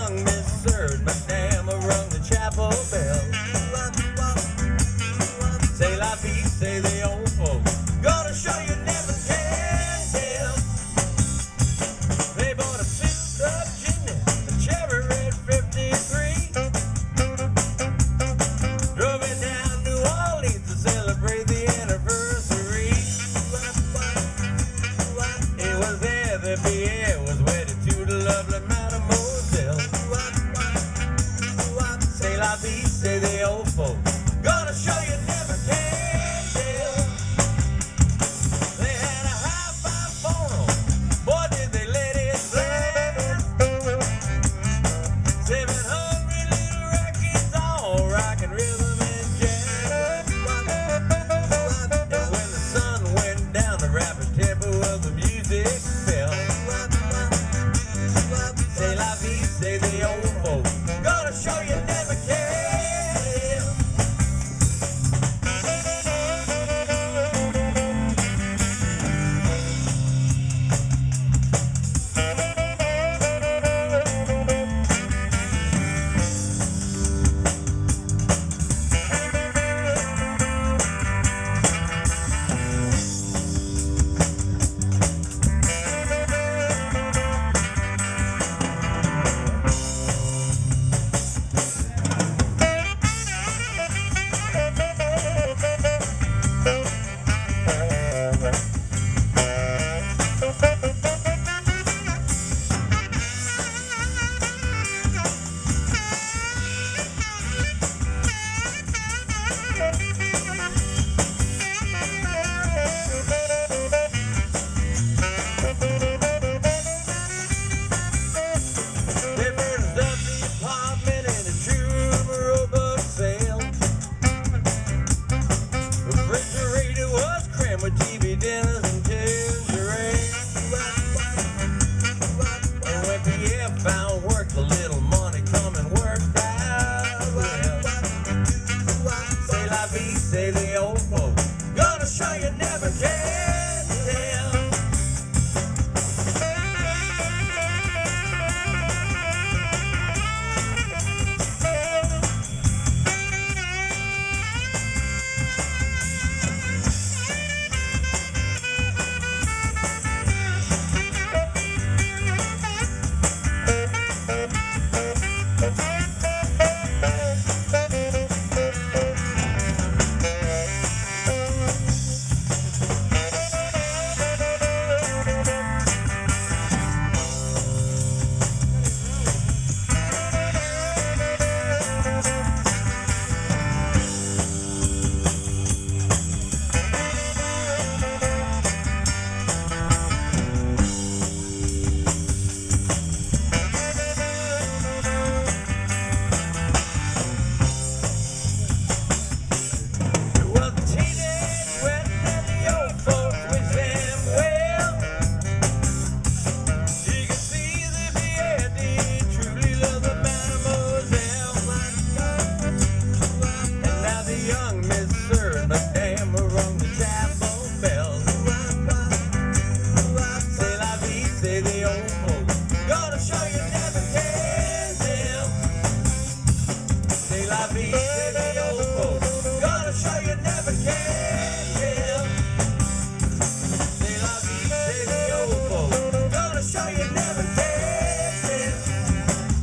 young Miss Third Madame rung the chapel bell. Say la vie, say the old folks, gonna show you never can tell. They bought a suit of gin, a cherry red 53. Drove it down New Orleans to celebrate the anniversary. It was there that Pierre was wedded to the lovely Mademoiselle. Say la vie, say the old folks, gonna show you never can tell. They had a high-fi phono, boy did they let it blast. 700 little records, all rock and rhythm and jazz. And when the sun went down, the rapid tempo of the music fell. Say la vie, say the old folks, gonna show you never can tell. With TV dinners and lingerie. And when Pierre found work, the little money come and worked out well. Say la vie, say the old folks, gonna show you never can tell.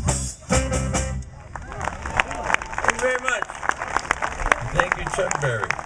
Very much. Thank you, Chuck Berry.